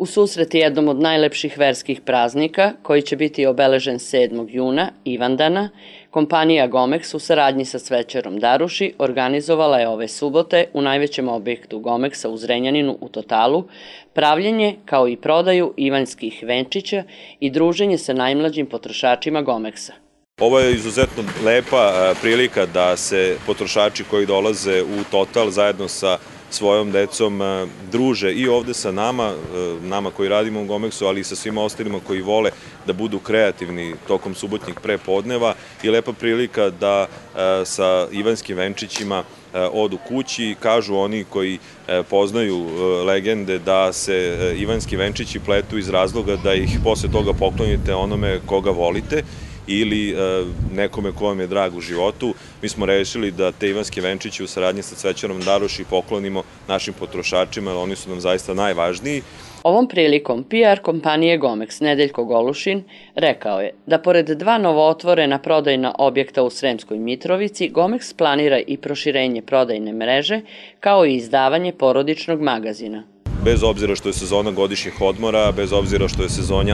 U susret jednom od najlepših verskih praznika, koji će biti obeležen 7. juna, Ivandana, kompanija Gomex u saradnji sa Cvećarom Daruši organizovala je ove subote u najvećem objektu Gomexa u Zrenjaninu u Totalu pravljenje kao i prodaju ivanjskih venčića i druženje sa najmlađim potrošačima Gomexa. Ovo je izuzetno lepa prilika da se potrošači koji dolaze u Total zajedno sa svojom decom druže i ovde sa nama koji radimo u Gomexu, ali i sa svima ostalima koji vole da budu kreativni tokom subotnjih prepodneva i lepa prilika da sa ivanskim venčićima odu kući. Kažu oni koji poznaju legende da se ivanski venčići pletu iz razloga da ih posle toga poklonite onome koga volite ili nekome ko vam je drag u životu. Mi smo rešili da te ivanske venčiće u saradnji sa Cvećarom Daruši poklonimo našim potrošačima, jer oni su nam zaista najvažniji. Ovom prilikom PR kompanije Gomex Nedeljko Golušin rekao je da pored dva novootvorena prodajna objekta u Sremskoj Mitrovici, Gomex planira i proširenje prodajne mreže kao i izdavanje porodičnog magazina. Bez obzira što je sezona godišnjih odmora, bez obzira što je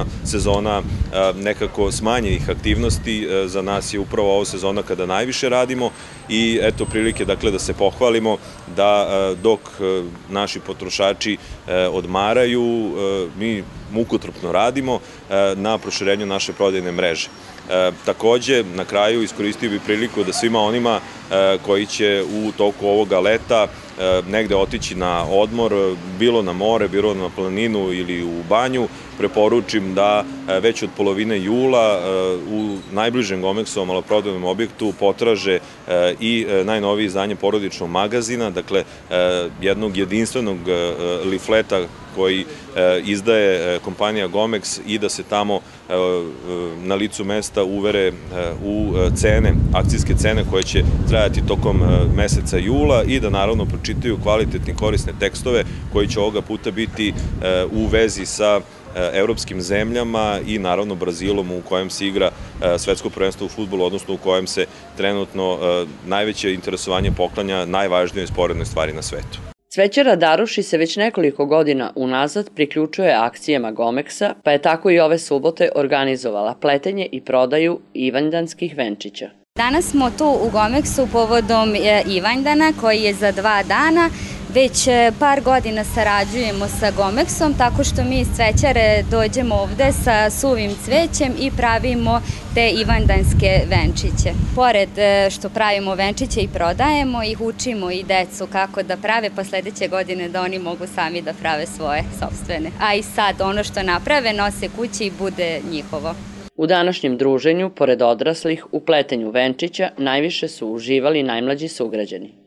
sezona nekako smanjenih aktivnosti, za nas je upravo ovo sezona kada najviše radimo i eto prilike dakle da se pohvalimo da dok naši potrošači odmaraju, mi mukotrpno radimo na proširenju naše prodajne mreže. Takođe, na kraju iskoristio bih priliku da svima onima koji će u toku ovoga leta negde otići na odmor, bilo na more, bilo na planinu ili u banju, preporučim da već od polovine jula u najbližem Gomexovom maloprodajnom objektu potraže i najnovije izdanje porodičnog magazina, dakle jednog jedinstvenog lifleta koji izdaje kompanija Gomex i da se tamo na licu mesta uvere u cene, akcijske cene koje će trajati tokom meseca jula i da naravno pročitaju kvalitetni korisne tekstove koji će ovoga puta biti u vezi sa evropskim zemljama i naravno Brazilom u kojem se igra svetsko prvenstvo u fudbalu, odnosno u kojem se trenutno najveće interesovanje poklanja najvažnijoj sporednoj stvari na svetu. Cvećara Daruši se već nekoliko godina unazad priključuje akcijama Gomexa, pa je tako i ove subote organizovala pletenje i prodaju ivanjdanskih venčića. Danas smo tu u Gomexu povodom Ivanjdana koji je za 2 dana. Već par godina sarađujemo sa Gomexom tako što mi iz Cvećare dođemo ovde sa suvim cvećem i pravimo te ivanjdanske venčiće. Pored što pravimo venčiće i prodajemo ih, učimo i decu kako da prave, pa sledeće godine da oni mogu sami da prave svoje sopstvene. A i sad ono što naprave nose kući i bude njihovo. U današnjem druženju, pored odraslih, u pletenju venčića najviše su uživali najmlađi sugrađani.